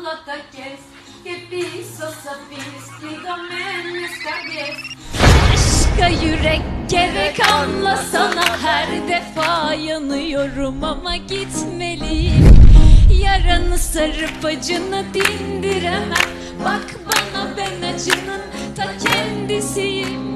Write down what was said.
ataques, que pisos sapis, ligamen escardies. Aşka yürek gerek, anlasana, her defa yanıyorum ama gitmeliyim. Yaranı sarıp acını dindiremem. Bak bana, ben acının ta kendisiyim.